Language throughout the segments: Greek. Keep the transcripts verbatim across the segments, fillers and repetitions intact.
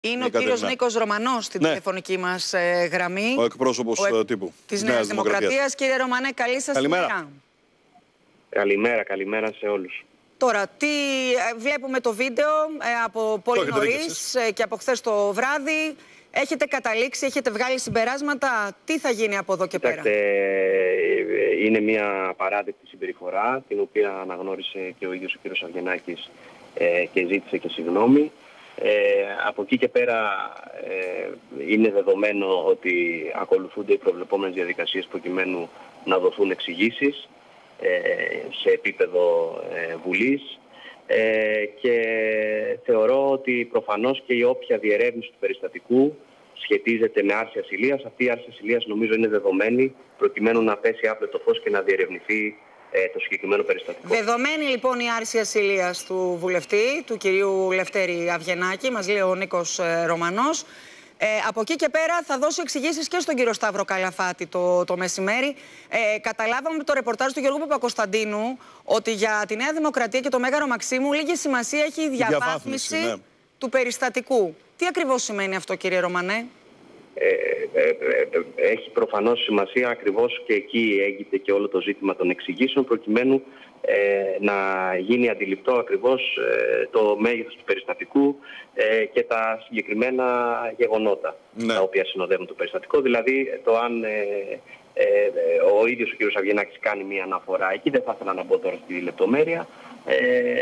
Είναι ο κύριος Νίκος Ρωμανός στην ναι. τηλεφωνική μας ε, γραμμή. Ο εκπρόσωπος ο εκ... τύπου της Νέας Δημοκρατίας. Δημοκρατίας. Κύριε Ρωμανέ, καλή σας καλημέρα. ημέρα. Καλημέρα, καλημέρα σε όλους. Τώρα, τι βλέπουμε το βίντεο ε, από πολύ νωρίς ε, και από χθες το βράδυ. Έχετε καταλήξει, έχετε βγάλει συμπεράσματα. Τι θα γίνει από εδώ και Κοιτάξτε, πέρα? είναι μια παράδεκτη συμπεριφορά, την οποία αναγνώρισε και ο ίδιος ο κύριος Αυγενάκης ε, και ζήτησε και συγγνώμη. Ε, από εκεί και πέρα ε, είναι δεδομένο ότι ακολουθούνται οι προβλεπόμενες διαδικασίες προκειμένου να δοθούν εξηγήσεις ε, σε επίπεδο ε, Βουλής ε, και θεωρώ ότι προφανώς και η όποια διερεύνηση του περιστατικού σχετίζεται με άρση ασυλίας. Αυτή η άρση ασυλίας νομίζω είναι δεδομένη προκειμένου να πέσει άπλετο φως και να διερευνηθεί ε, το συγκεκριμένο περιστατικό. Δεδομένη λοιπόν η άρση ασυλίας του βουλευτή, του κυρίου Λευτέρη Αυγενάκη, μας λέει ο Νίκος ε, Ρωμανός. Ε, από εκεί και πέρα θα δώσω εξηγήσεις και στον κύριο Σταύρο Καλαφάτη το, το μεσημέρι. Ε, καταλάβαμε με το ρεπορτάζ του Γιώργου Παπακοσταντίνου ότι για τη Νέα Δημοκρατία και το Μέγαρο Μαξίμου λίγη σημασία έχει η διαβάθμιση, ναι. του περιστατικού. Τι ακριβώς σημαίνει αυτό, κύριε Ρωμανέ? Ε, ε, ε, έχει προφανώς σημασία, ακριβώς και εκεί έγκυται και όλο το ζήτημα των εξηγήσεων προκειμένου ε, να γίνει αντιληπτό ακριβώς ε, το μέγεθος του περιστατικού ε, και τα συγκεκριμένα γεγονότα ναι. τα οποία συνοδεύουν το περιστατικό. Δηλαδή το αν ε, ε, ο ίδιος ο κ. Αυγενάκης κάνει μία αναφορά, εκεί δεν θα ήθελα να μπω τώρα στη λεπτομέρεια. Ε,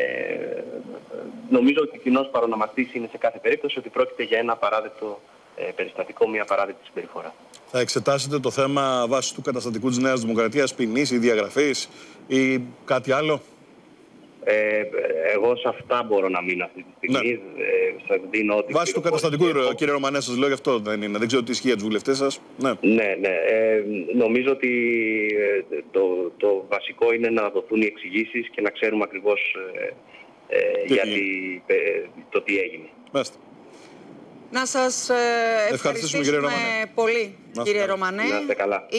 νομίζω ότι κοινώς παρονομαστής είναι σε κάθε περίπτωση ότι πρόκειται για ένα απαράδεκτο περιστατικό, μια παράδεκτη συμπεριφορά. Θα εξετάσετε το θέμα βάσει του καταστατικού της Νέας Δημοκρατίας, ποινής ή διαγραφής ή κάτι άλλο? Ε, εγώ σε αυτά μπορώ να μείνω αυτή τη στιγμή. Ναι. Ε, σας δίνω ό,τι βάσει του καταστατικού, και... κύριε Ρωμανέ, σας λέω γι' αυτό δεν είναι. Δεν ξέρω τι ισχύει για τους βουλευτές σας. Ναι, ναι. ναι. Ε, νομίζω ότι το, το βασικό είναι να δοθούν οι εξηγήσεις και να ξέρουμε ακριβώς ε, ε, γιατί, ε, το τι έγινε. Μάλιστα. Να σας ευχαριστήσουμε, ευχαριστήσουμε κύριε πολύ, κύριε Ρωμανέ. Να είστε καλά.